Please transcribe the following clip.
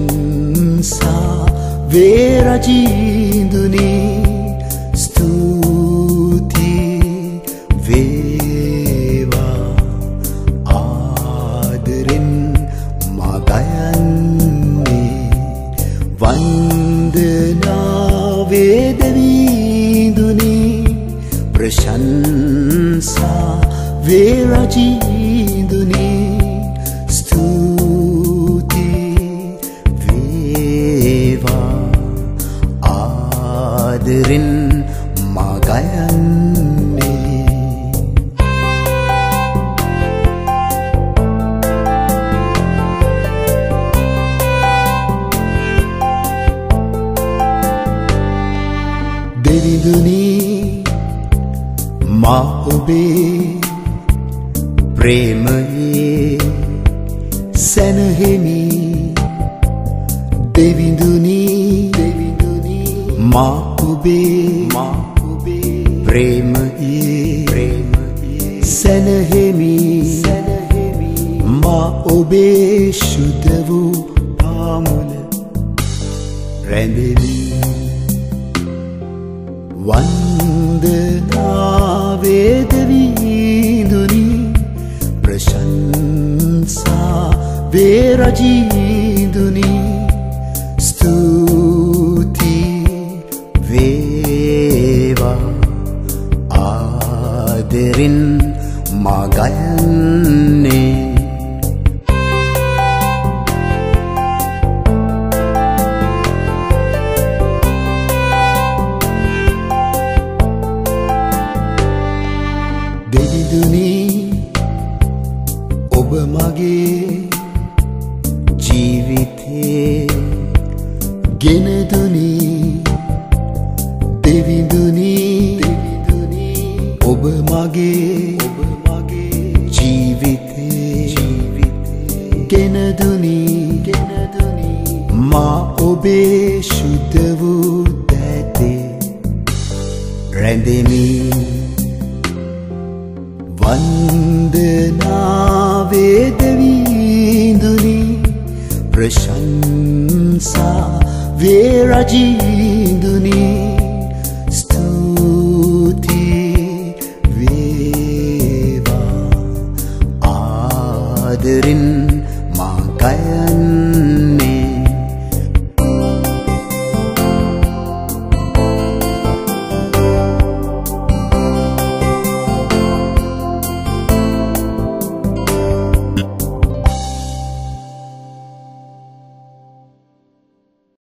ප්‍රශංසා වේ රජීඳුනි ස්තුති වේවා ආදරෙන් මගයන්නේ වන්දනාවේ දෙවිඳුනි ප්‍රශංසා වේ රජීඳුනි ස්තුති වේවා ආදරෙන් මගයන්නේ දෙවිඳුනි මා ඔබේ ප්‍රේමයේ සැනහෙමි දෙවිඳුනි මා ඔබේ ප්‍රේමයේ සැනහෙමි මා ඔබේ ශුද්ධ වූ පාමුල රැඳෙමි වන්දනාවේ දෙවිඳුනි ප්‍රශංසා වේ රජීඳුනි ස්තුති වේවා ආදරෙන් මගයන්නේ දෙවිඳුනි ඔබ මගේ ජීවිතේ ගෙන දුනි දෙවිඳුනි ඔබ මගේ ජීවිතේ ගෙන දුනි මා ඔබේ ශුද්ධ වූ දැතේ රැඳෙමි වන්දනාවේ දෙවිඳුනි ප්‍රශංසා වේ රජීඳුනි ස්තුති වේවා ආදරෙන්